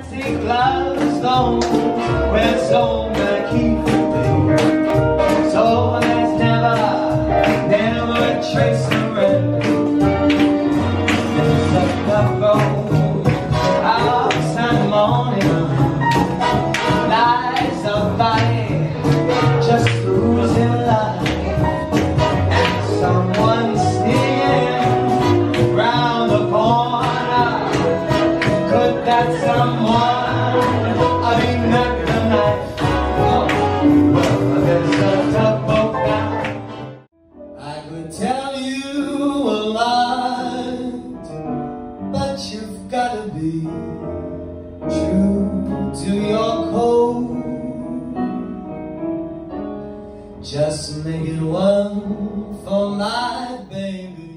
plastic limestone where so many keep it. So there's never a trace of red. There's a couple outside morning, lies of body just losing life, and someone sneaking round the corner. Could that someone be not the knife? Oh, well, there's a tugboat now. I could tell you a lot, but you've gotta be true to your code. Just make it one for my baby.